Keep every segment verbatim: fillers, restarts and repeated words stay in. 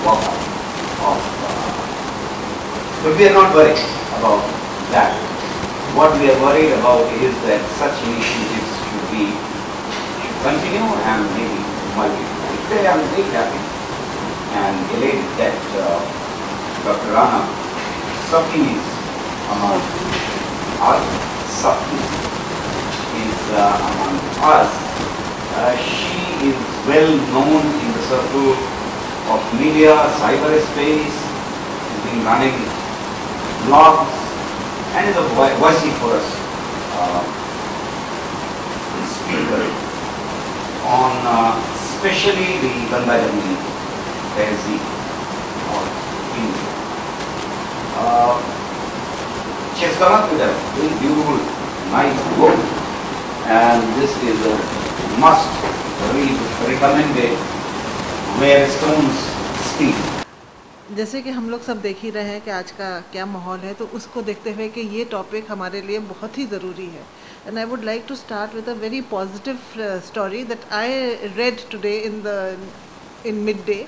walk out of. Uh, but we are not worried about that. What we are worried about is that such initiatives should be should continue and maybe multiply. Today I am very happy and elated that uh, Doctor Rana Safvi is among us. Safvi is uh, among us. Uh, she is well known in the circle of media, cyberspace. She's been running blogs and is a vociferous uh, speaker on uh, especially the Ganga Jamuni Tehzeeb or India. Uh, she has come up with a very beautiful, nice book, and this is a must read, recommended, Where Stones Speak. जैसे कि हम लोग सब देख ही रहे हैं कि आज का क्या माहौल है, तो उसको देखते हुए कि ये टॉपिक हमारे लिए बहुत ही ज़रूरी है. And I would like to start with a very positive uh, story that I read today in the in midday.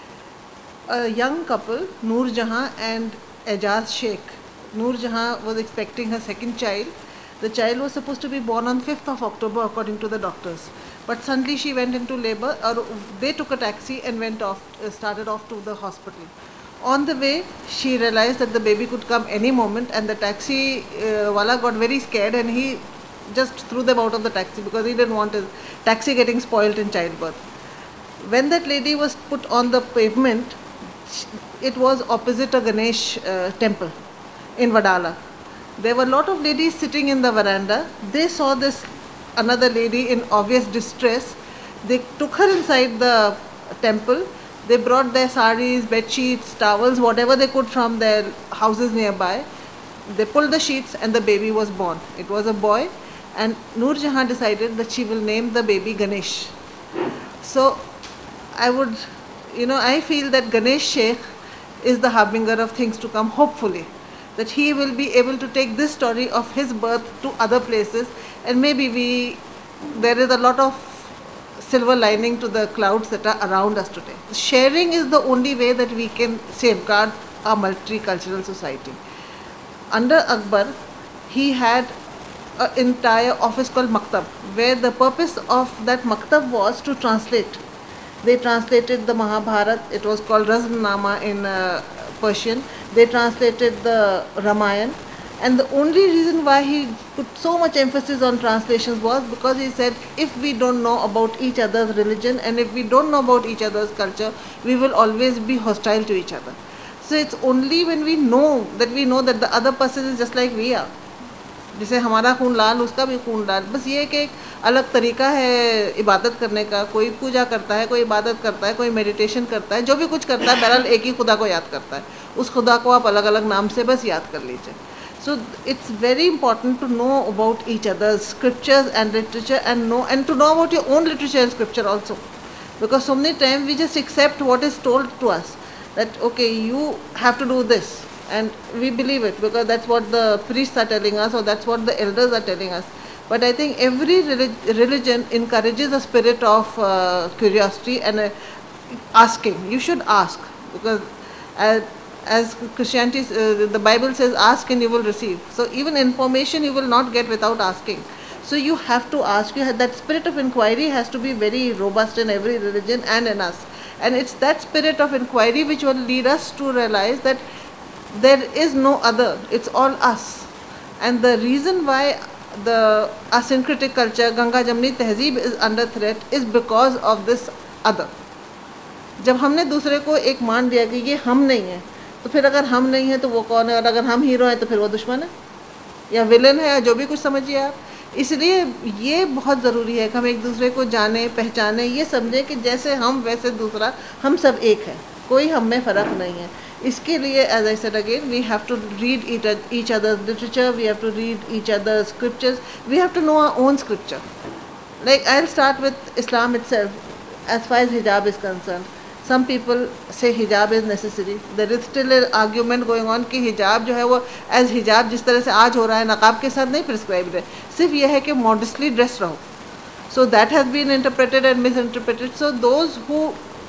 A young couple, Noor Jahan and Ejaz Sheikh. Noor Jahan was expecting her second child. The child was supposed to be born on fifth of October according to the doctors. But suddenly she went into labor, or they took a taxi and went off, uh, started off to the hospital. On the way, she realized that the baby could come any moment, and the taxi uh, wala got very scared and he just threw them out of the taxi because he didn't want his taxi getting spoiled in childbirth. When that lady was put on the pavement, it was opposite a Ganesh uh, temple in Vadala. There were a lot of ladies sitting in the veranda. They saw this another lady in obvious distress. They took her inside the temple. They brought their saris, bed sheets, towels, whatever they could from their houses nearby. They pulled the sheets and the baby was born. It was a boy, and Noor Jahan decided that she will name the baby Ganesh. So I would, you know, I feel that Ganesh Sheikh is the harbinger of things to come, hopefully. That he will be able to take this story of his birth to other places, and maybe we, there is a lot of silver lining to the clouds that are around us today. Sharing is the only way that we can safeguard our multicultural society. Under Akbar, he had an entire office called Maktab, where the purpose of that Maktab was to translate. They translated the Mahabharata, it was called Raznama in uh, Persian. They translated the Ramayana, and the only reason why he put so much emphasis on translations was because he said, if we don't know about each other's religion and if we don't know about each other's culture, we will always be hostile to each other. So it's only when we know that we know that the other person is just like we are. जैसे हमारा खून लाल, उसका भी खून लाल. बस ये कि एक अलग तरीका है इबादत करने का. कोई पूजा करता है, कोई इबादत करता है, कोई मेडिटेशन करता है, जो भी कुछ करता है बहरहाल एक ही खुदा को याद करता है. उस खुदा को आप अलग अलग नाम से बस याद कर लीजिए. So it's very important to know about each other's scriptures and literature, and know and to know about your own literature and scripture also, because so many times we just accept what is told to us, that okay, you have to do this, and we believe it because that's what the priests are telling us or that's what the elders are telling us. But I think every relig religion encourages a spirit of uh, curiosity and uh, asking. You should ask, because as, as Christianity, uh, the Bible says, ask and you will receive. So even information you will not get without asking. So you have to ask. You have, that spirit of inquiry has to be very robust in every religion and in us. And it's that spirit of inquiry which will lead us to realize that there is no other, it's all us. And the reason why the our syncretic culture, Ganga Jamuni Tehzeeb, is under threat is because of this other. जब हमने दूसरे को एक मान दिया कि ये हम नहीं है, तो फिर अगर हम नहीं है तो वो कौन है, और अगर हम हीरो हैं तो फिर वो दुश्मन है या विलन है या जो भी कुछ समझिए आप. इसलिए ये बहुत ज़रूरी है कि हम एक दूसरे को जाने, पहचाने, ये समझें कि जैसे हम वैसे दूसरा, हम सब एक हैं, कोई हम में फ़र्क नहीं है. इसके लिए, as I said again, we have to read each other's literature, we have to read each other's scriptures, we have to know our own scripture. Like, I'll start with Islam itself, as far as hijab is concerned. Some people say hijab is necessary. There is still an argument going on कि hijab जो है वो as hijab जिस तरह से आज हो रहा है नकाब के साथ नहीं prescribed है. सिर्फ ये है कि modestly dress रहो. So that has been interpreted and misinterpreted. So those who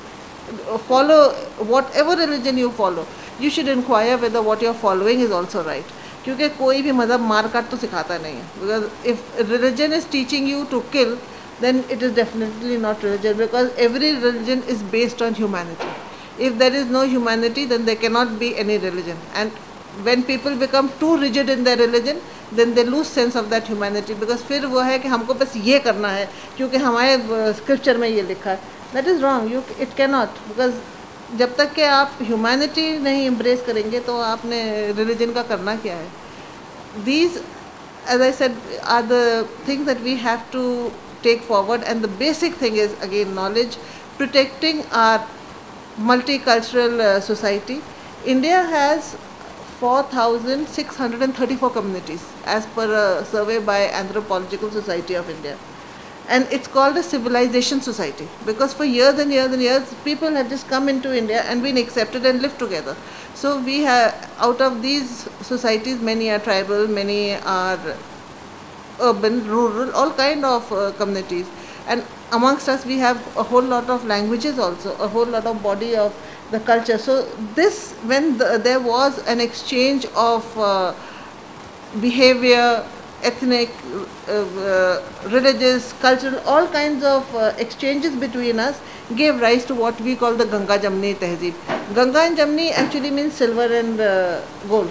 follow whatever religion you follow, you should inquire whether what you're following is also right. क्योंकि कोई भी मज़हब मार काट तो सिखाता नहीं है. Because if religion is teaching you to kill, then it is definitely not religion, because every religion is based on humanity. If there is no humanity, then there cannot be any religion. And when people become too rigid in their religion, then they lose sense of that humanity, because फिर वो है कि हमको बस ये करना है क्योंकि हमारे स्क्रिप्चर में ये लिखा है. That is wrong. You it cannot, because जब तक कि आप ह्यूमैनिटी नहीं एम्ब्रेस करेंगे तो आपने रिलीजन का करना क्या है. These, as I said, are the things that we have to take forward, and the basic thing is again knowledge, protecting our multicultural uh, society. India has four thousand six hundred thirty-four communities as per a survey by Anthropological Society of India, and it's called a civilization society because for years and years and years people have just come into India and been accepted and lived together. So we have, out of these societies, many are tribal, many are urban, rural, all kind of uh, communities, and amongst us we have a whole lot of languages also, a whole lot of body of the culture. So this, when the, there was an exchange of uh, behavior, ethnic, uh, uh, religious, cultural, all kinds of uh, exchanges between us, gave rise to what we call the Ganga Jamni Tehzeeb. Ganga and Jamni actually means silver and uh, gold.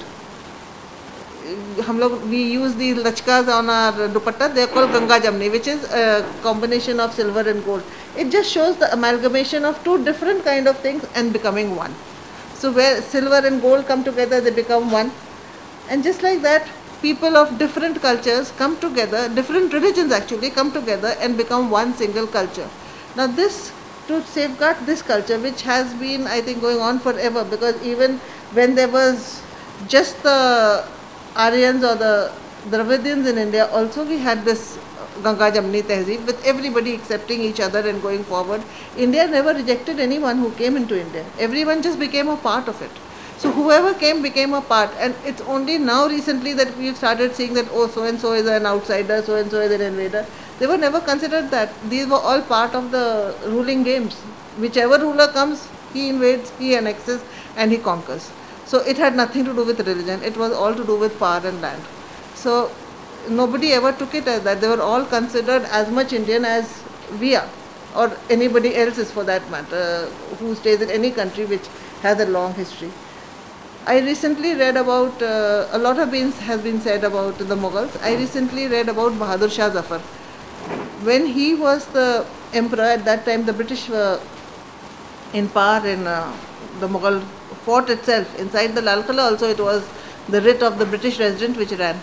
हम लोग we use these lachkas on our dupatta, they are called Ganga Jamni, which is a combination of silver and gold. It just shows the amalgamation of two different kind of things and becoming one. So where silver and gold come together, they become one. And just like that, people of different cultures come together, different religions actually come together and become one single culture. Now this, to safeguard this culture, which has been, I think, going on forever, because even when there was just the Aryans or the Dravidians in India, also we had this Ganga Jamni Tehzeeb with everybody accepting each other and going forward. India never rejected anyone who came into India. Everyone just became a part of it. So whoever came became a part, and it's only now recently that we've started seeing that, oh, so and so is an outsider, so and so is an invader. They were never considered that. These were all part of the ruling games. Whichever ruler comes, he invades, he annexes, and he conquers. So it had nothing to do with religion. It was all to do with power and land. So nobody ever took it as that. They were all considered as much Indian as we are, or anybody else is for that matter, who stays in any country which has a long history. I recently read about, uh, a lot of been, has been said about the Mughals. I recently read about Bahadur Shah Zafar. When he was the emperor, at that time the British were in power in uh, the Mughal fort itself. Inside the Lal Qila also it was the writ of the British resident which ran.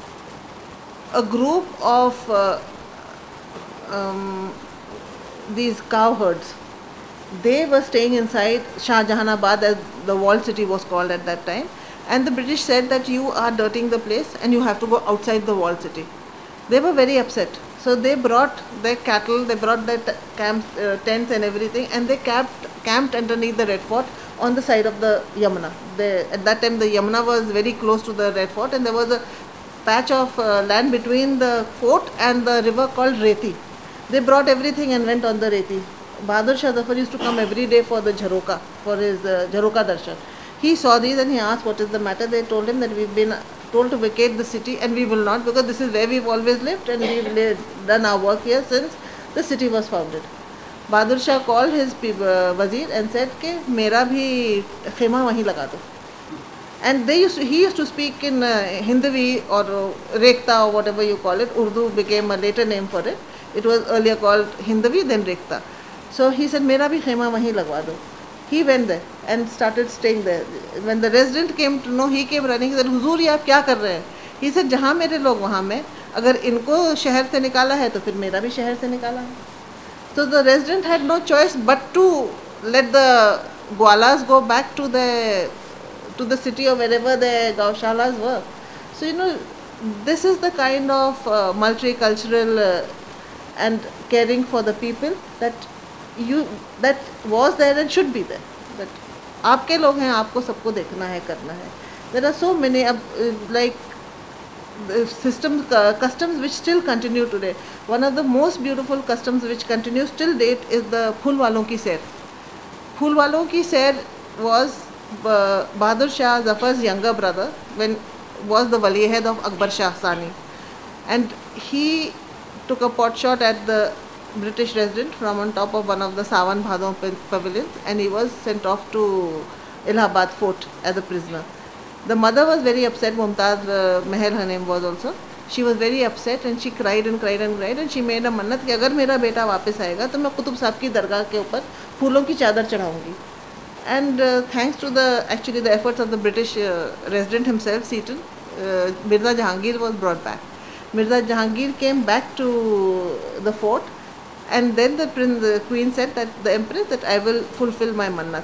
A group of uh, um, these cowherds, they were staying inside Shah Jahanabad, as the walled city was called at that time, and the British said that you are dirtying the place and you have to go outside the walled city. They were very upset. So they brought their cattle, they brought their t camps, uh, tents and everything, and they camped, camped underneath the Red Fort on the side of the Yamuna. They, at that time the Yamuna was very close to the Red Fort, and there was a patch of uh, land between the fort and the river called Reti. They brought everything and went on the Reti. Bahadur Shah Zafar used to come every day for the Jharoka, for his uh, Jharoka darshan. He saw these and he asked what is the matter. They told him that we've been told to vacate the city and we will not, because this is where we've always lived and we've done our work here since the city was founded. Bahadur Shah called his uh, wazir and said कि मेरा भी खेमा वहीं लगा दो. And they used to, he used to speak in uh, Hindavi or uh, Rekhta or whatever you call it. Urdu became a later name for it. It was earlier called Hindavi, then Rekhta. So he said, मेरा भी खेमा वहीं लगवा दो. He went there and started staying there. When the resident came to know, he came running. He said, हुजूर ये आप क्या कर रहे हैं? He said, जहाँ मेरे लोग वहाँ मैं, अगर इनको शहर से निकाला है तो फिर मेरा भी शहर से निकाला है. So the resident had no choice but to let the Gwalas go back to the to the city or wherever the Gaushalas were. So you know, this is the kind of uh, multicultural uh, and caring for the people that you that was there and should be there. That आपके लोग हैं, आपको सबको देखना है, करना है. There are so many uh, like systems, uh, customs which still continue today. One of the most beautiful customs which continues till date is the Phul Walon ki Sair. फूल वालों की सैर was uh, Bahadur Shah Zafar's younger brother when was the wali head of Akbar Shah Sani, and he took a pot shot at the British resident from on top of one of the Sawan Bhadon pavilions, and he was sent off to Allahabad fort as a prisoner. The mother was very upset. Mumtaz uh, Mahal, her name was also. She was very upset and she cried and cried and cried and she made a मन्नत कि अगर मेरा बेटा वापस आएगा तो मैं कुतुब साहब की दरगाह के ऊपर फूलों की चादर चढ़ाऊंगी. And uh, thanks to the actually the efforts of the British uh, resident himself, Seaton, uh, Mirza Jahangir was brought back. Mirza Jahangir came back to the fort, and then the, prince, the queen said that the empress that I will fulfill my mannat.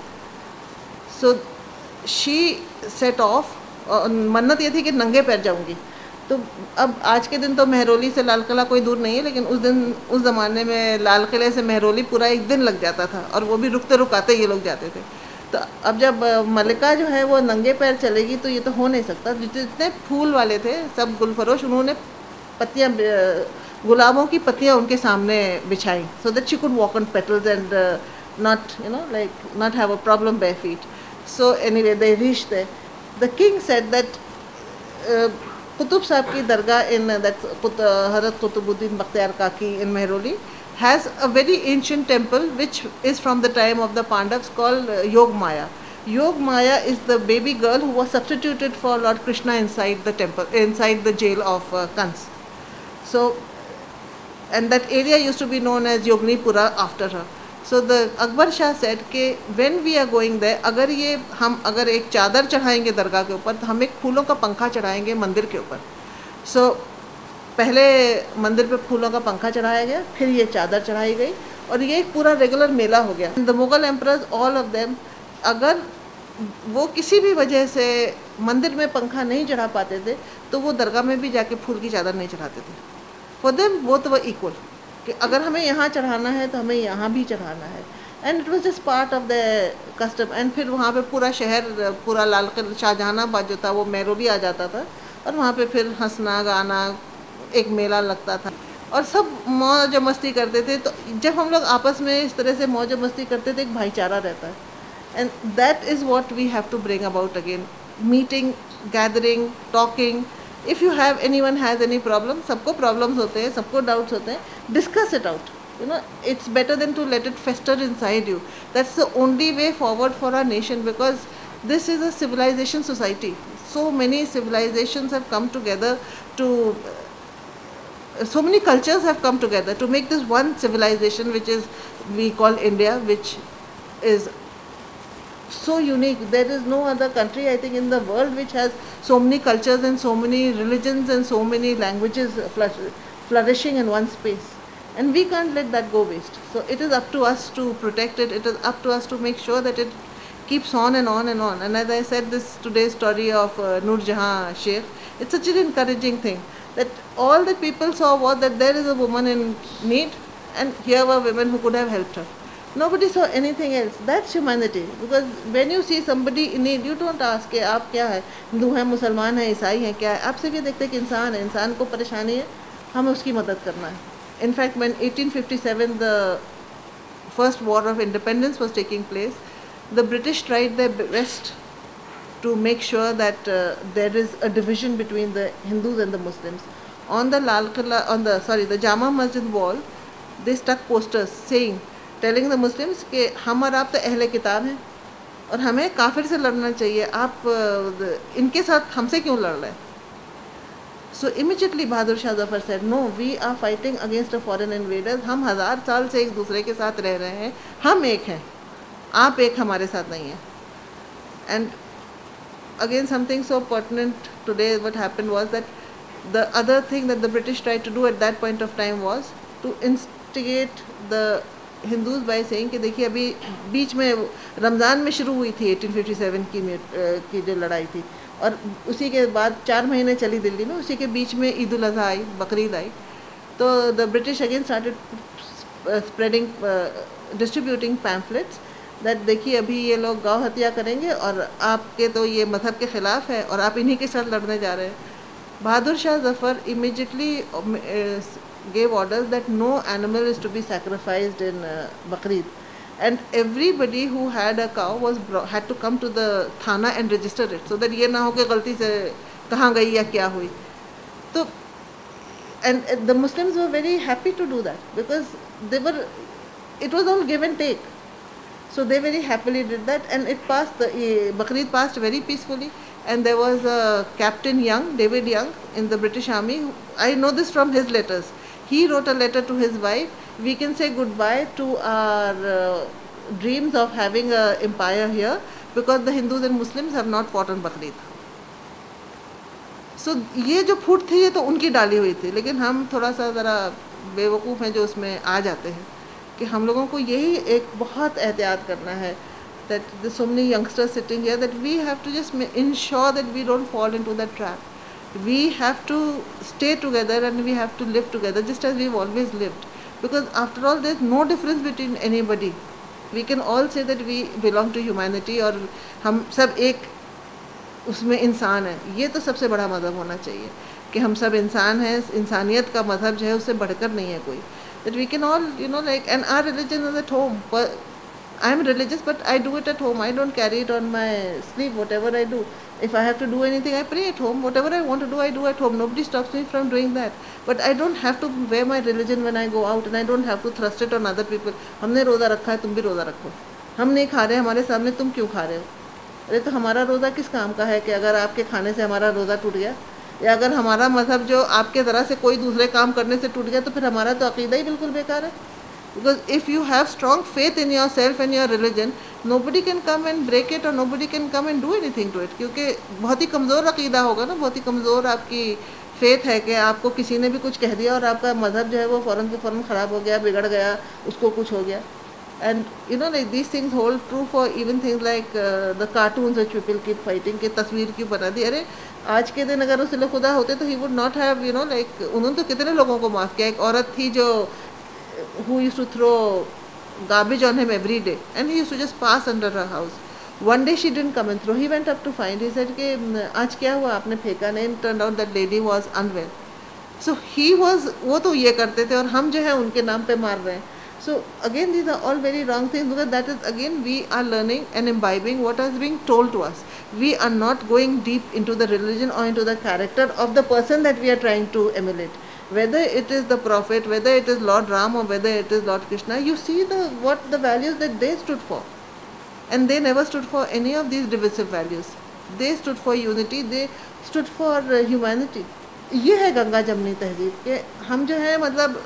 So she set off. uh, मन्नत ये थी कि नंगे पैर जाऊंगी. तो अब आज के दिन तो मेहरोली से लाल किला कोई दूर नहीं है, लेकिन उस दिन उस ज़माने में लाल किले से मेहरोली पूरा एक दिन लग जाता था, और वो भी रुकते रुकाते ये लोग जाते थे. तो अब जब मलिका जो है वो नंगे पैर चलेगी तो ये तो हो नहीं सकता. जितने फूल वाले थे सब गुलफरोश, उन्होंने पत्तियाँ, गुलाबों की पत्तियाँ उनके सामने बिछाई, so that she could walk on petals and uh, not, you know, like not have a problem bare feet. So anyway, they reached there. The king said that uh, Qutub Sahib ki dargah in uh, that uh, Harat Qutubuddin Bakhtiyar Kaki in Mehroli has a very ancient temple which is from the time of the Pandavas called uh, Yog Maya. Yog Maya is the baby girl who was substituted for Lord Krishna inside the temple, inside the jail of uh, Kans. So, and that area used to be known as Yognipura after her. So the Akbar Shah said कि when we are going there, अगर ये हम अगर एक चादर चढ़ाएंगे दरगाह के ऊपर तो हम एक फूलों का पंखा चढ़ाएंगे मंदिर के ऊपर. So पहले मंदिर पे फूलों का पंखा चढ़ाया गया, फिर ये चादर चढ़ाई गई, और ये एक पूरा रेगुलर मेला हो गया. The Mughal emperors all of them, अगर वो किसी भी वजह से मंदिर में पंखा नहीं चढ़ा पाते थे तो वो दरगाह में भी जाके फूल की चादर नहीं चढ़ाते थे. For them both were equal, कि अगर हमें यहाँ चढ़ाना है तो हमें यहाँ भी चढ़ाना है. And it was just part of the custom. And फिर वहाँ पे पूरा शहर, पूरा लाल किला, शाहजहानाबाद जो था वो मेहरोली आ जाता था, और वहाँ पे फिर हंसना गाना, एक मेला लगता था और सब मौज मस्ती करते थे. तो जब हम लोग आपस में इस तरह से मौज मस्ती करते थे, एक भाईचारा रहता है. And that is what we have to bring about again. Meeting, gathering, talking. If you have anyone has any problem, सबको प्रॉब्लम्स होते हैं, सबको डाउट्स होते हैं, discuss it out. You know, it's better than to let it fester inside you. That's the only way forward for our nation, because this is a civilization society. So many civilizations have come together to, uh, so many cultures have come together to make this one civilization, which is we call India, which is so unique. There is no other country, I think, in the world which has so many cultures and so many religions and so many languages flourishing in one space. And we can't let that go waste. So it is up to us to protect it. It is up to us to make sure that it keeps on and on and on. And as I said, this today's story of uh, Nur Jahan Sheikh, it's such an encouraging thing that all that people saw was that there is a woman in need, and here were women who could have helped her. Nobody saw anything else. That's humanity. Because when you see somebody in need, you don't ask कि आप क्या है, हिंदू हैं, मुसलमान हैं, ईसाई हैं, क्या है. आप सिर्फ ये देखते हैं कि इंसान है, इंसान को परेशानी है, हमें उसकी मदद करना है. In fact, when eighteen fifty-seven, the first war of independence was taking place, the British tried their best to make sure that uh, there is a division between the Hindus and the Muslims. On the Lal Qila, on the sorry, the Jama Masjid wall, they stuck posters saying, telling the Muslims कि हम और आप तो अहले किताब हैं और हमें काफिर से लड़ना चाहिए, आप uh, इनके साथ हमसे क्यों लड़ रहे हैं. So immediately Bahadur Shah Zafar said, no, we are fighting against a foreign invaders. हम हजार साल से एक दूसरे के साथ रह रहे हैं, हम एक हैं, आप एक हमारे साथ नहीं हैं. And again, something so pertinent today, what happened was that the other thing that the British tried to do at that point of time was to instigate the Hindus by saying कि देखिए अभी बीच में रमज़ान में शुरू हुई थी eighteen fifty-seven की की जो लड़ाई थी, और उसी के बाद चार महीने चली दिल्ली में, उसी के बीच में ईद उल अज़हा आई, बकरीद आई. तो the British again started spreading, distributing pamphlets that देखिए अभी ये लोग गौ हत्या करेंगे और आपके तो ये मजहब के ख़िलाफ़ है और आप इन्हीं के साथ लड़ने जा रहे हैं. Bahadur Shah Zafar immediately gave orders that no animal is to be sacrificed in uh, Bakrid. and everybody who had a cow was brought, had to come to the thana and register it, so that ये ना हो कि गलती से कहाँ गई या क्या हुई. तो and uh, the Muslims were very happy to do that because they were, it was all give and take. So they very happily did that, and it passed, the uh, Bakrid passed very peacefully. And there was a Captain Young, David Young, in the British Army. I know this from his letters. He wrote a letter to his wife. We can say goodbye to our uh, dreams of having an empire here because the Hindus and Muslims have not fought on Bakrid. So ये जो फूट थी ये तो उनकी डाली हुई थी, लेकिन हम थोड़ा सा ज़रा बेवकूफ़ हैं जो उसमें आ जाते हैं कि हम लोगों को यही एक बहुत एहतियात करना है. That there's so many youngsters sitting here, that we have to just ensure that we don't fall into that trap. We have to stay together and we have to live together just as we've always lived. Because after all, there's no difference between anybody. We can all say that we belong to humanity और हम सब एक उसमें इंसान है. ये तो सबसे बड़ा मज़हब होना चाहिए कि हम सब इंसान हैं. इंसानियत का मज़हब जो है उससे बढ़कर नहीं है कोई. That we can all, you know, like, and our religion is at home. I am religious, but I do it at home. I don't carry it on my sleeve, whatever I do. If I have to do anything, I pray at home. Whatever I want to do, I do at home. Nobody stops me from doing that. But I don't have to wear my religion when I go out, and I don't have to thrust it on other people. हमने रोज़ा रखा है, तुम भी रोज़ा रखो. हम नहीं खा रहे, हमारे सामने तुम क्यों खा रहे हो? अरे तो हमारा रोज़ा किस काम का है कि अगर आपके खाने से हमारा रोज़ा टूट गया, या अगर हमारा मज़हब जो आपके ज़रा से कोई दूसरे काम करने से टूट गया, तो फिर हमारा तो अक़ीदा ही बिल्कुल बेकार है. Because if you have strong faith in yourself and your religion, nobody can come and break it or nobody can come and do anything to it. क्योंकि बहुत ही कमज़ोर अक़ीदा होगा ना, बहुत ही कमज़ोर आपकी फेथ है कि आपको किसी ने भी कुछ कह दिया और आपका मज़हब जो है वो फ़ौरन के फ़ौरन ख़राब हो गया, बिगड़ गया, उसको कुछ हो गया. And you know, like these things hold true for even things like uh, the cartoons which people keep fighting कि तस्वीर क्यों बना दी. अरे आज के दिन अगर उसे खुदा होते तो he would not have, you know, like उन्होंने तो कितने लोगों को माफ़ किया. एक औरत थी जो who used to throw garbage on him every day, and he used to just pass under her house. One day she didn't come and throw. He went up to find. He said कि आज क्या हुआ आपने फेंका नहीं. Turned out that lady was unwell. So he was, वो तो ये करते थे और हम जो है उनके नाम पे मार रहे हैं. So again these are all very wrong things because that is again we are learning and imbibing what is being told to us. We are not going deep into the religion or into the character of the person that we are trying to emulate. Whether it is the Prophet, whether it is Lord Ram or whether it is Lord Krishna, you see the what the values that they stood for. And they never stood for any of these divisive values. They stood for unity, they stood for uh, humanity. ये है गंगा जमनी तहजीब के हम जो है मतलब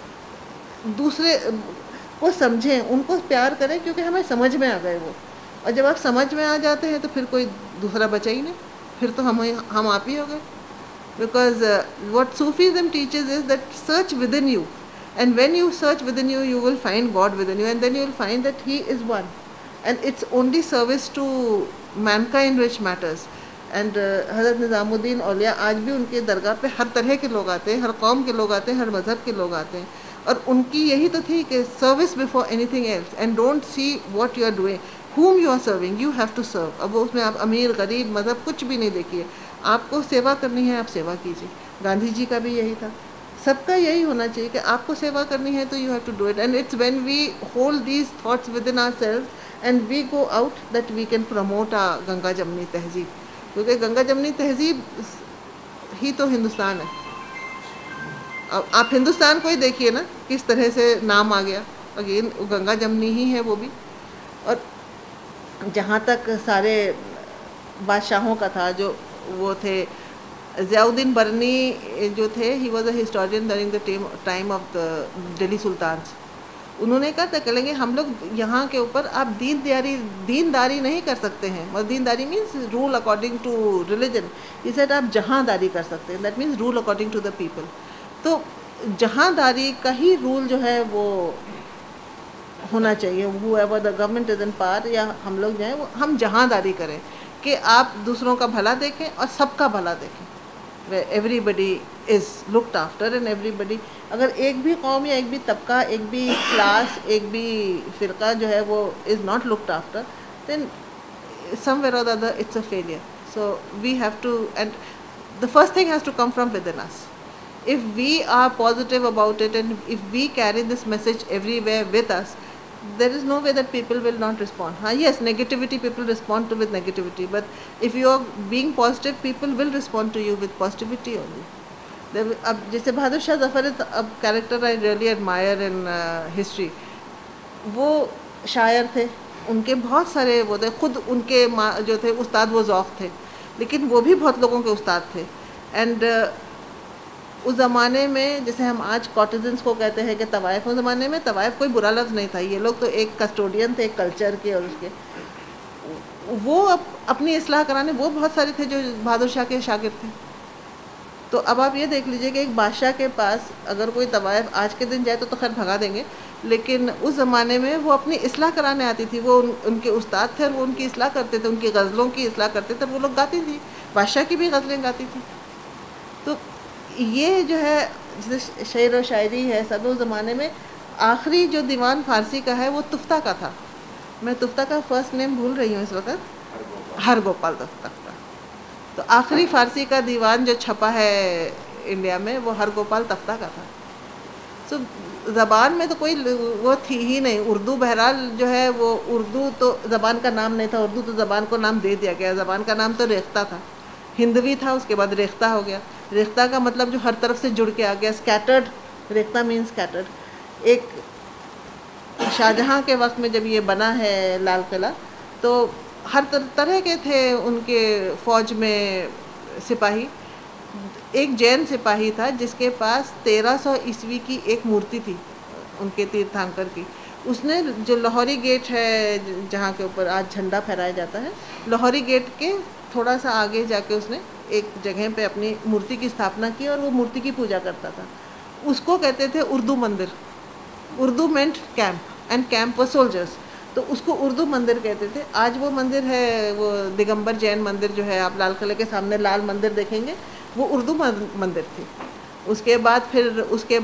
दूसरे को समझें, उनको प्यार करें क्योंकि हमें समझ में आ गए वो. और जब आप समझ में आ जाते हैं तो फिर कोई दूसरा बचा ही नहीं, फिर तो हम हम आप ही हो गए. Because uh, what Sufism teaches is that search within you, and when you search within you, you will find God within you, and then you will find that He is one, and it's only service to mankind which matters. And Hazrat Nizamuddin औलिया आज भी उनके दरगाह पे हर तरह के लोग आते हैं, हर कौम के लोग आते हैं, हर मज़हब के लोग आते हैं. और उनकी यही तो थी कि service before anything else, and don't see what you are doing, whom you are serving, you have to serve. अब वो उसमें आप अमीर गरीब मज़हब कुछ भी नहीं देखिए, आपको सेवा करनी है आप सेवा कीजिए. गांधी जी का भी यही था, सबका यही होना चाहिए कि आपको सेवा करनी है तो you have to do it. And it's when we hold these thoughts within ourselves and we go out that we can promote a Ganga Jamni tehzeeb. क्योंकि गंगा जमनी तहजीब ही तो हिंदुस्तान है. अब आप हिंदुस्तान को ही देखिए ना किस तरह से नाम आ गया. अगेन गंगा जमनी ही है वो भी. और जहाँ तक सारे बादशाहों का था, जो वो थे ज़ियाउद्दीन बरनी जो थे, he was a historian during the time of the Delhi sultans. उन्होंने कहा था कहेंगे हम लोग यहाँ के ऊपर आप दीनदारी दीनदारी नहीं कर सकते हैं. और deendari means rule according to religion. He said आप जहाँदारी कर सकते हैं, that means rule according to the people. तो जहाँदारी का ही रूल जो है वो होना चाहिए. whoever the government is in power, या हम लोग जो हैं वो हम जहाँदारी करें कि आप दूसरों का भला देखें और सबका भला देखें. where everybody is looked after and everybody, अगर एक भी कौम या एक भी तबका, एक भी क्लास, एक भी फ़िरका जो है वो is not looked after, then somewhere or the other it's a failure. So we have to, and the first thing has to come from within us. If we are positive about it and if we carry this message everywhere with us, there is no way that people will not respond. हाँ, yes, negativity people respond to with negativity, but if you are being positive, people will respond to you with positivity only. There, अब जैसे बहादुर शाह जफर है, अब character I really admire in history, वो शायर थे, उनके बहुत सारे वो थे, खुद उनके माँ जो थे उस्ताद वो ज़ौक़ थे, लेकिन वो भी बहुत लोगों के उस्ताद थे. एंड uh, उस ज़माने में जैसे हम आज कॉटिजन्स को कहते हैं कि तवाइफ, उस ज़माने में तवाइफ कोई बुरा लफ्ज़ नहीं था. ये लोग तो एक कस्टोडियन थे एक कल्चर के, और उसके वो अप, अपनी इस्लाह कराने वो बहुत सारे थे जो बहादुर शाह के शागिर्द थे. तो अब आप ये देख लीजिए कि एक बादशाह के पास अगर कोई तवाइफ आज के दिन जाए तो तो खैर भगा देंगे, लेकिन उस ज़माने में वो अपनी इस्लाह कराने आती थी. वो उन, उनके उस्ताद थे और वो उनकी इस्लाह करते थे, उनकी गज़लों की इस्लाह करते थे, वो लोग गाती थी, बादशाह की भी गज़लें गाती थी. तो ये जो है जैसे शेर और शायरी है सब, उस ज़माने में आखिरी जो दीवान फ़ारसी का है वो तुफ्ता का था. मैं तुफ्ता का फ़र्स्ट नेम भूल रही हूँ इस वक्त, हर गोपाल तुफ्ता का. तो आखिरी फ़ारसी का दीवान जो छपा है इंडिया में वो हर गोपाल तफ्ता का था. सो so, ज़बान में तो कोई वो थी ही नहीं. उर्दू बहरहाल जो है वो उर्दू तो ज़बान का नाम नहीं था, उर्दू तो ज़बान को नाम दे दिया गया. ज़बान का नाम तो रेख्ता था, हिंदवी था, उसके बाद रेख्ता हो गया. रेख्ता का मतलब जो हर तरफ से जुड़ के आ गया, स्कैटर्ड. Rekhta mean scattered. एक शाहजहाँ के वक्त में जब ये बना है लाल किला, तो हर तरह के थे उनके फ़ौज में सिपाही. एक जैन सिपाही था जिसके पास तेरह सौ ईस्वी की एक मूर्ति थी उनके तीर्थंकर की. उसने जो लाहौरी गेट है जहाँ के ऊपर आज झंडा फहराया जाता है, लाहौरी गेट के थोड़ा सा आगे जाके उसने एक जगह पे अपनी मूर्ति की स्थापना की और वो मूर्ति की पूजा करता था. उसको कहते थे उर्दू मंदिर. Urdu meant camp, and camp वो सोल्जर्स, तो उसको उर्दू मंदिर कहते थे. आज वो मंदिर है, वो दिगंबर जैन मंदिर जो है, आप लाल किले के सामने लाल मंदिर देखेंगे, वो उर्दू मंदिर थी. उसके बाद फिर उसके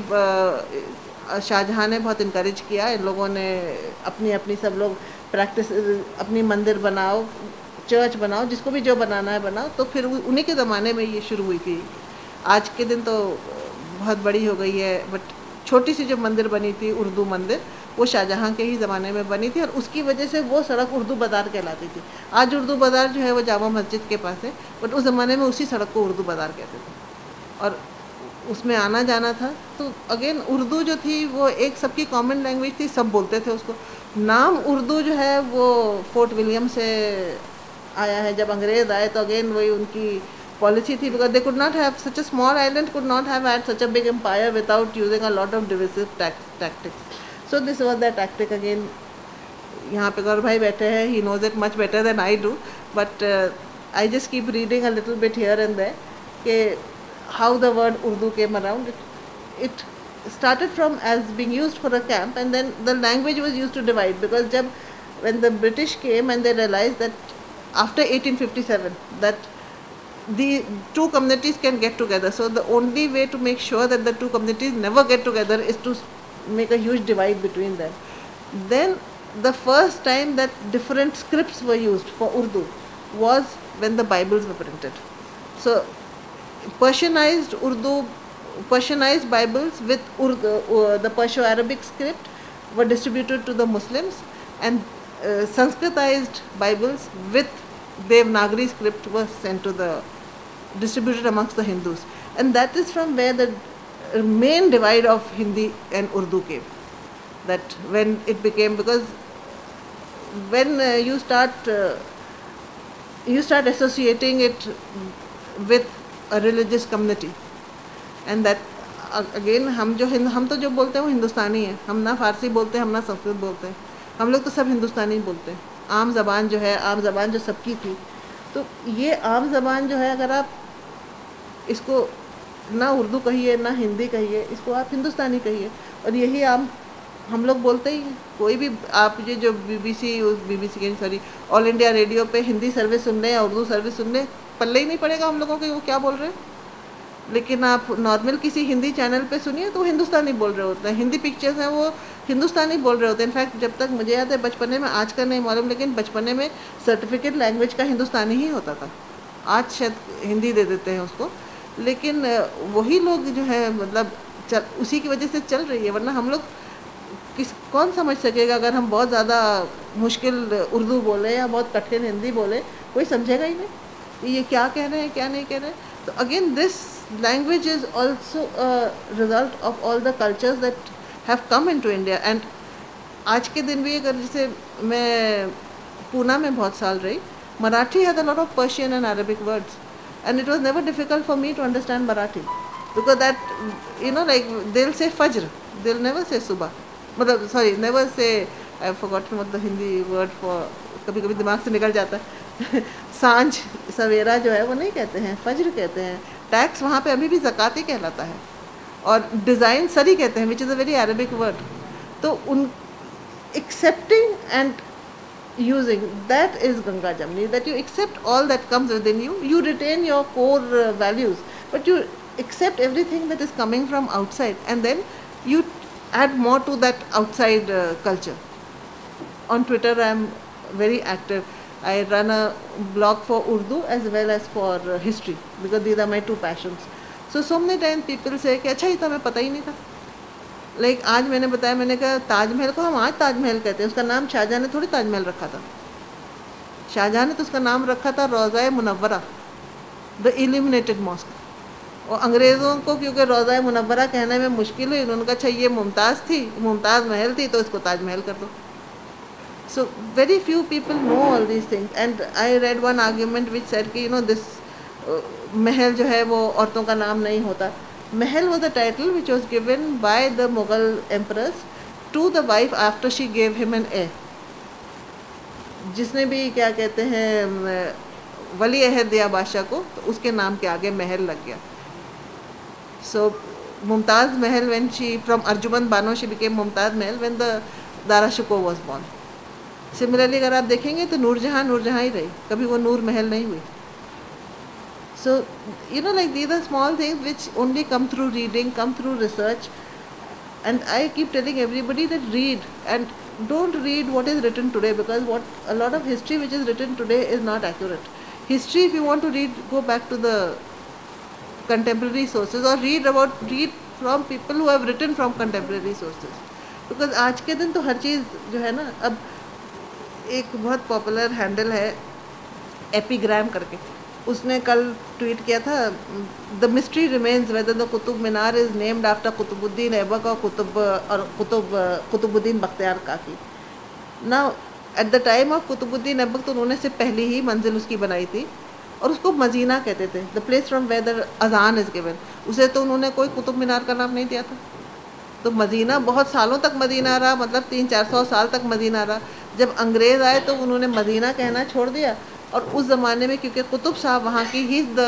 शाहजहाँ ने बहुत इनकरेज किया, इन लोगों ने अपनी अपनी सब लोग प्रैक्टिस, अपनी मंदिर बनाओ, चर्च बनाओ, जिसको भी जो बनाना है बनाओ. तो फिर उन्हीं के ज़माने में ये शुरू हुई थी. आज के दिन तो बहुत बड़ी हो गई है, बट छोटी सी जो मंदिर बनी थी उर्दू मंदिर, वो शाहजहाँ के ही ज़माने में बनी थी, और उसकी वजह से वो सड़क उर्दू बाज़ार कहलाती थी. आज उर्दू बाज़ार जो है वो जामा मस्जिद के पास है, बट उस ज़माने में उसी सड़क को उर्दू बाज़ार कहते थे, और उसमें आना जाना था. तो अगेन उर्दू जो थी वो एक सबकी कॉमन लैंग्वेज थी, सब बोलते थे उसको. नाम उर्दू जो है वो फोर्ट विलियम से आया है. जब अंग्रेज़ आए तो अगेन वही उनकी पॉलिसी थी, because they could not have such a small island could not have had such a big empire without using a lot of divisive tactics. So this was the tactic. Again यहाँ पे गौरव भाई बैठे हैं, he knows it much better than I do, but I just keep reading a little bit here and there कि how the word Urdu came around. It started from as being used for a camp, and then the language was used to divide, because jab when the British came and they realized that after eighteen fifty-seven that the two communities can get together, so the only way to make sure that the two communities never get together is to make a huge divide between them. Then the first time that different scripts were used for Urdu was when the Bibles were printed. So Persianized Urdu, Persianized Bibles with Urdu, uh, the Perso-Arabic script were distributed to the Muslims, and uh, Sanskritized Bibles with Devanagari script were sent to the, distributed amongst the Hindus. And that is from where the main divide of Hindi and Urdu came. That when it became, because when uh, you start, uh, you start associating it with a religious community, and that again हम जो हम तो जो बोलते हैं वो हिंदुस्तानी है. हम ना फ़ारसी बोलते हैं, हम ना संस्कृत बोलते हैं, हम लोग तो सब हिंदुस्तानी बोलते हैं. आम ज़बान जो है, आम ज़बान जो सबकी थी, तो ये आम ज़बान जो है, अगर आप इसको ना उर्दू कहिए ना हिंदी कहिए, इसको आप हिंदुस्तानी कहिए, और यही आम हम लोग बोलते ही. कोई भी आप ये जो बीबीसी बीबीसी के सॉरी ऑल इंडिया रेडियो पे हिंदी सर्विस सुन रहे हैं या उर्दू सर्विस सुन रहे हैं, पल्ले ही नहीं पड़ेगा हम लोगों के वो क्या बोल रहे हैं. लेकिन आप नॉर्मल किसी हिंदी चैनल पे सुनिए तो वो हिंदुस्तानी बोल रहे होते हैं. हिंदी पिक्चर्स हैं वो हिंदुस्तानी बोल रहे होते हैं. इनफैक्ट जब तक मुझे याद है बचपने में, आज का नहीं मालूम, लेकिन बचपने में सर्टिफिकेट लैंग्वेज का हिंदुस्तानी ही होता था. आज शायद हिंदी दे देते हैं उसको, लेकिन वही लोग जो है मतलब चल, उसी की वजह से चल रही है. वरना हम लोग किस कौन समझ सकेगा अगर हम बहुत ज़्यादा मुश्किल उर्दू बोले या बहुत कठिन हिंदी बोले, कोई समझेगा ही नहीं कि ये क्या कह रहे हैं क्या नहीं कह रहे हैं. तो again this language is also a result of all the cultures that have come into India. And आज के दिन भी अगर जैसे मैं पूना में बहुत साल रही, Marathi had a lot of Persian and Arabic words and it was never difficult for me to understand Marathi because that, you know, like they'll say fajr, they'll never say subah, मतलब sorry never say, I've forgotten what the Hindi word for, कभी कभी दिमाग से निकल जाता है सांझ सवेरा जो है वो नहीं कहते हैं, फज्र कहते हैं. टैक्स वहाँ पे अभी भी ज़कात ही कहलाता है, और डिज़ाइन सरी कहते हैं, which is a very Arabic word. तो उन accepting and using that is Ganga Jamni, that you accept all that comes within you, you retain your core uh, values, but you accept everything that is coming from outside, and then you add more to that outside uh, culture. On Twitter I am very active. I run a blog for Urdu as well as for uh, history, because these are my two passions. So so many times people say कि अच्छा ये तो हमें पता ही नहीं था. Like like, आज मैंने बताया, मैंने कहा ताजमहल को हम आज ताजमहल कहते हैं, उसका नाम शाहजहाँ ने थोड़ी ताजमहल रखा था. शाहजहाँ ने तो उसका नाम रखा था रोज़ा मुनव्वरा, द इल्यूमिनेटेड मॉस्क. और अंग्रेज़ों को क्योंकि रोज़ा मुनव्वरा कहने में मुश्किल हुई, उन्होंने कहा अच्छा ये मुमताज़ थी, मुमताज़ महल थी, तो इसको ताजमहल कर दो. So very few people know all these things. And I read one argument which said कि यू नो दिस महल जो है वो औरतों का नाम नहीं होता. Mahal was a title which was given by the Mughal emperors to the wife after she gave him an heir. जिसने भी क्या कहते हैं वली अहद दिया बादशाह को, तो उसके नाम के आगे महल लग गया. So Mumtaz Mahal, when she from Arjuman Bano she became Mumtaz Mahal when the Dara Shikoh was born. Similarly अगर आप देखेंगे तो नूरजहाँ नूरजहाँ ही रही, कभी वो नूर महल नहीं हुई. So, you know, like these are small things which only come through reading, come through research. And I keep telling everybody that read, and don't read what is written today, because what a lot of history which is written today is not accurate. History, if you want to read, go back to the contemporary sources, or read about, read from people who have written from contemporary sources. Because आज के दिन तो हर चीज़ जो है ना, अब एक बहुत पॉपुलर हैंडल है एपिग्राम करके, उसने कल ट्वीट किया था, the mystery remains whether the Qutub Minar is named after Qutubuddin Aibak और कुतुब और Qutub Qutubuddin Bakhtiyar Kaki. Now at the time of Qutubuddin Aibak तो उन्होंने से पहली ही मंजिल उसकी बनाई थी, और उसको मदीना कहते थे, the place from whether azaan is given. उसे तो उन्होंने कोई कुतुब मीनार का नाम नहीं दिया था. तो मदीना बहुत सालों तक मदीना रहा, मतलब तीन चार सौ साल तक मदीना रहा. जब अंग्रेज़ आए तो उन्होंने मदीना कहना छोड़ दिया, और उस ज़माने में क्योंकि कुतुब साहब वहाँ की ही the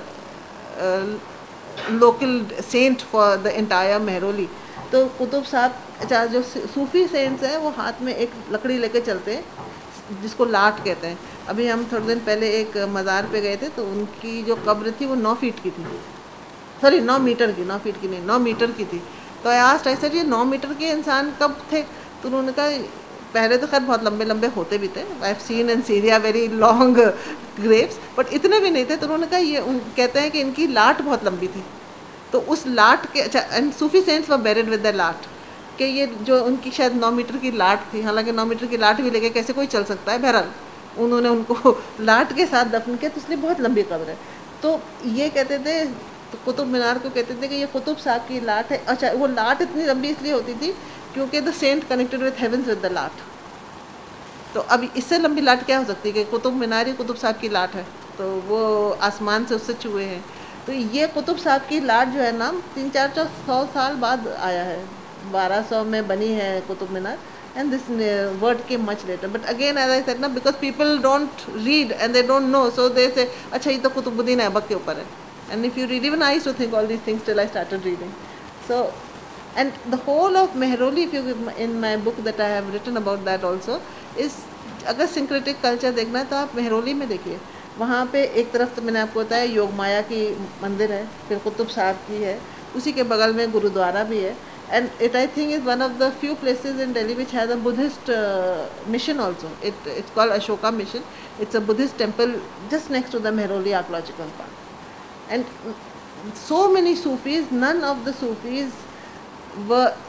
local saint for the entire Mehrauli, तो कुतुब साहब अच्छा जो सूफ़ी सेंट्स हैं वो हाथ में एक लकड़ी लेके चलते हैं जिसको लाट कहते हैं. अभी हम थोड़े दिन पहले एक मज़ार पे गए थे, तो उनकी जो कब्र थी वो नौ फीट की थी, सॉरी नौ मीटर की, नौ फीट की नहीं नौ मीटर की थी. तो आस्ट ऐसा ये नौ मीटर के इंसान कब थे, तो उन्होंने कहा पहले तो खैर बहुत लंबे लंबे होते भी थे, I have seen in Syria very long graves, but इतने भी नहीं थे. तो उन्होंने कहा ये कहते हैं कि इनकी लाट बहुत लंबी थी, तो उस लाट के अच्छा and Sufi saints were buried with the lat, कि ये जो उनकी शायद नौ मीटर की लाट थी, हालांकि नौ मीटर की लाट भी लेके कैसे कोई चल सकता है, बहरहाल उन्होंने उनको लाट के साथ दफन किया, तो इसलिए बहुत लंबी कब्र है. तो ये कहते थे, तो कुतुब मीनार को कहते थे कि ये कुतुब साहब की लाट है. अच्छा वो लाट इतनी लंबी इसलिए होती थी क्योंकि the saint connected with heavens with the lat. तो अब इससे लंबी लाट क्या हो सकती है कि कुतुब मीनार ही कुतुब साहब की लाट है, तो वो आसमान से उससे छुए हैं. तो ये कुतुब साहब की लाट जो है ना तीन चार चार सौ साल बाद आया है, बारह सौ में बनी है Qutub Minar, and this uh, word came much later. But again, as I said, ना because people don't read and they don't know, so they say अच्छा ये तो कुतुबुद्दीन ऐबक के ऊपर है. And if you read, even I used to think all these things till I started reading. So, and the whole of Mehroli, if you in my book that I have written about that also, is अगर syncretic culture देखना है तो आप मेहरोली में देखिए. वहाँ पे एक तरफ तो मैंने आपको बताया योग माया की मंदिर है, फिर कुतुब साहब की है, उसी के बगल में गुरुद्वारा भी है. And it I think is one of the few places in Delhi which has a Buddhist uh, mission also. It, it's called Ashoka Mission. It's a Buddhist temple just next to the Mehroli Archaeological Park. And so many Sufis, none of the Sufis were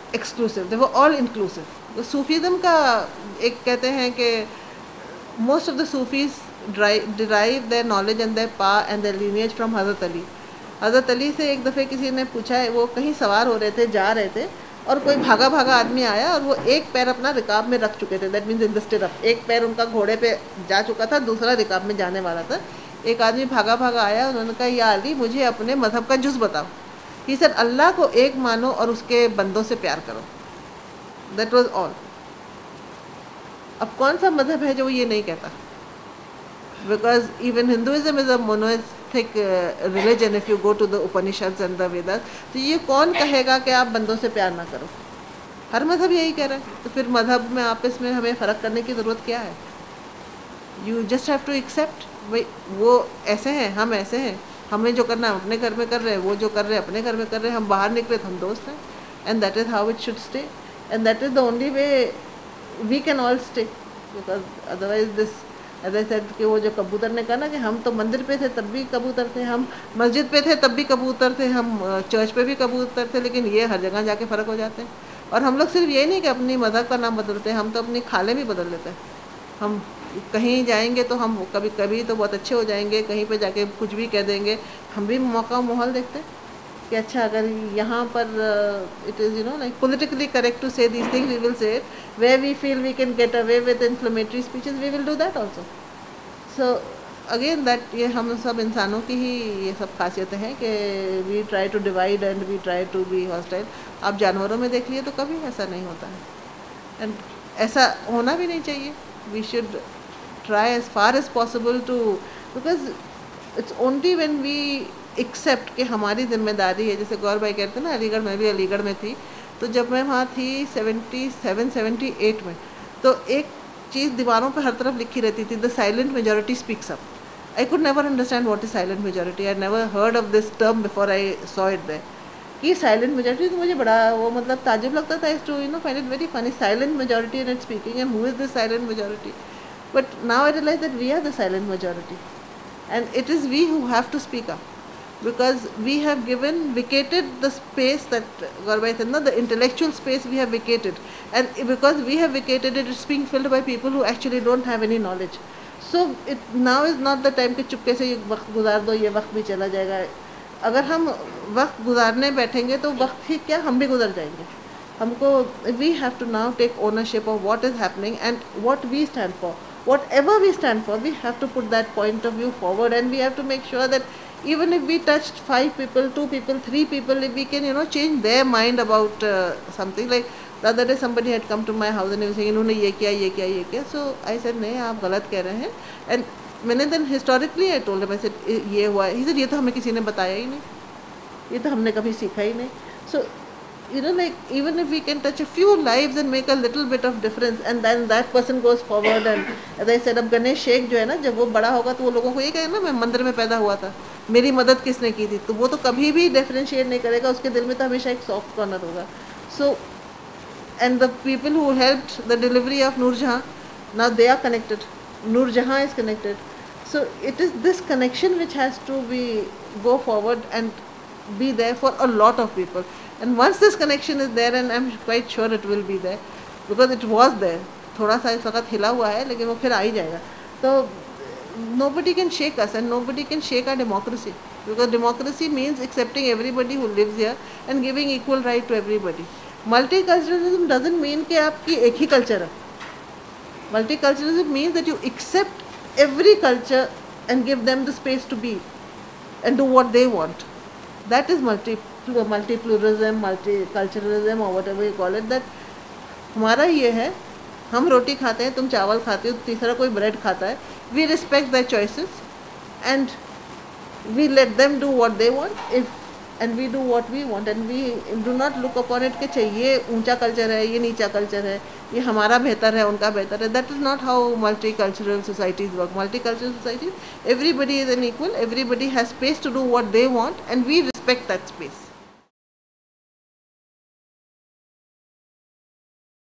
exclusive, they were all inclusive. तो Sufism का एक कहते हैं कि most of the Sufis derive their knowledge and their power and their lineage from हज़रत अली. हज़रत अली से एक दफ़े किसी ने पूछा है, वो कहीं सवार हो रहे थे, जा रहे थे, और कोई भागा भागा आदमी आया और वो एक पैर अपना रिकाब में रख चुके थे, that means in the stirrup. एक पैर उनका घोड़े पे जा चुका था, दूसरा रिकाब में जाने वाला था. एक आदमी भागा भागा आया, उन्होंने कहा या अली मुझे अपने मज़हब का जुज़ बताओ. ही सेड अल्लाह को एक मानो और उसके बंदों से प्यार करो. That was all. अब कौन सा मज़हब है जो वो ये नहीं कहता? Because even Hinduism is a monotheistic religion if you go to the Upanishads and the Vedas. तो ये कौन कहेगा कि आप बंदों से प्यार ना करो? हर मज़हब यही कह रहा है. तो फिर मज़हब में आपस में हमें फ़र्क करने की ज़रूरत क्या है? You just have to accept. भाई वो ऐसे हैं, हम ऐसे हैं, हमें जो करना हम अपने घर में कर रहे हैं, वो जो कर रहे हैं अपने घर में कर रहे हैं. हम बाहर निकले तो हम दोस्त हैं. And that is how it should stay, and that is the only way we can all stay. Because otherwise this as I said कि वो जो कबूतर ने कहा ना कि हम तो मंदिर पे थे तब भी कबूतर थे, हम मस्जिद पे थे तब भी कबूतर थे, हम चर्च पे भी कबूतर थे, लेकिन ये हर जगह जाके फ़र्क हो जाते हैं. और हम लोग सिर्फ ये नहीं कि अपनी मज़हब का नाम बदलते हैं, हम तो अपनी खाले भी बदल लेते हैं. हम कहीं जाएंगे तो हम कभी कभी तो बहुत अच्छे हो जाएंगे, कहीं पे जाके कुछ भी कह देंगे. हम भी मौका माहौल देखते हैं कि अच्छा अगर यहाँ पर it is you know like politically correct to say these things, we will say it. Where we feel we can get away with inflammatory speeches, we will do that also. So again that ये हम सब इंसानों की ही ये सब खासियतें हैं कि we try to divide and we try to be hostile. आप जानवरों में देख लिए तो कभी ऐसा नहीं होता है, एंड ऐसा होना भी नहीं चाहिए. We should try as far as possible to, because it's only when we accept कि हमारी जिम्मेदारी है. जैसे गौर भाई कहते हैं ना, अलीगढ़, मैं भी अलीगढ़ में थी, तो जब मैं वहाँ थी सेवेंटी सेवन सेवेंटी एट में, तो एक चीज़ दीवारों पर हर तरफ लिखी रहती थी, the silent majority speaks up. I could never understand what is silent majority. I never heard of this term before I saw it there. कि साइलेंट मेजॉरिटी तो मुझे बड़ा वो मतलब ताजुब लगता था. Is to you know find it very funny. Silent majority in it speaking, and who is this silent majority? But now I realize that we are the silent majority, and it is we who have to speak up. Because we have given vacated the space that Gaurabai said, no, the intellectual space we have vacated, and because we have vacated it, it's being filled by people who actually don't have any knowledge. So it now is not the time कि चुपके से ये वक्त गुजार दो, ये वक्त भी चला जाएगा. अगर हम वक्त गुजारने बैठेंगे तो वक्त ही क्या, हम भी गुजर जाएंगे. हमको we have to now take ownership of what is happening and what we stand for. Whatever we stand for, we have to put that point of view forward, and we have to make sure that even if we touched five people, two people, three people, if we can, you know, change their mind about uh, something. Like the other day somebody had come to my house and he was saying, इन्होंने ये किया, ये किया, ये किया. So I said, नहीं, आप गलत कह रहे हैं. And मैंने then historically I told him, I said, ये हुआ. He said, ये तो हमें किसी ने बताया ही नहीं, ये तो हमने कभी सीखा ही नहीं. So you know, like even if we can touch a few lives and make a little bit of difference, and then that person goes forward. And as I said, अब गणेश शेख जो है ना, जब वो बड़ा होगा तो वो लोगों को ये कहेगा ना, मैं मंदिर में पैदा हुआ था, मेरी मदद किसने की थी. तो वो तो कभी भी डिफरेंशिएट नहीं करेगा, उसके दिल में तो हमेशा एक सॉफ्ट कॉर्नर होगा. So and the people who helped the delivery of Noorjahan, now they are connected. Noorjahan is connected. So it is this connection which has to be go forward and be there for a lot of people. And once this connection is there, and I'm quite sure it will be there, because it was there, थोड़ा सा इस वक्त हिला हुआ है लेकिन वो फिर आ ही जाएगा. तो nobody can shake us, and nobody can shake our democracy, because democracy means accepting everybody who lives here and giving equal right to everybody. Multiculturalism doesn't mean कि आपकी एक ही culture है. Multiculturalism means that you accept every culture and give them the space to be and do what they want. That is multi multi-pluralism, multiculturalism, or whatever you call it. That हमारा ये है, हम रोटी खाते हैं, तुम चावल खाते हो, तीसरा कोई ब्रेड खाता है. We respect their choices and we let them do what they want, if and we do what we want, and we do not look upon it कि चाहिए ये ऊंचा कल्चर है, ये नीचा कल्चर है, ये हमारा बेहतर है, उनका बेहतर है. That is not how multicultural societies work. Multicultural societies, everybody is an equal, everybody has space to do what they want, and we respect that space.